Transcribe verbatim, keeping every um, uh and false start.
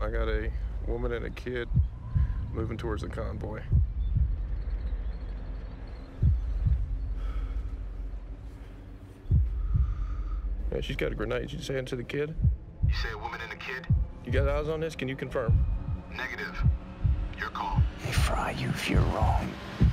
I got a woman and a kid moving towards the convoy. Yeah, she's got a grenade. She's saying to the kid? You say a woman and a kid? You got eyes on this? Can you confirm? Negative. Your call. They fry you if you're wrong.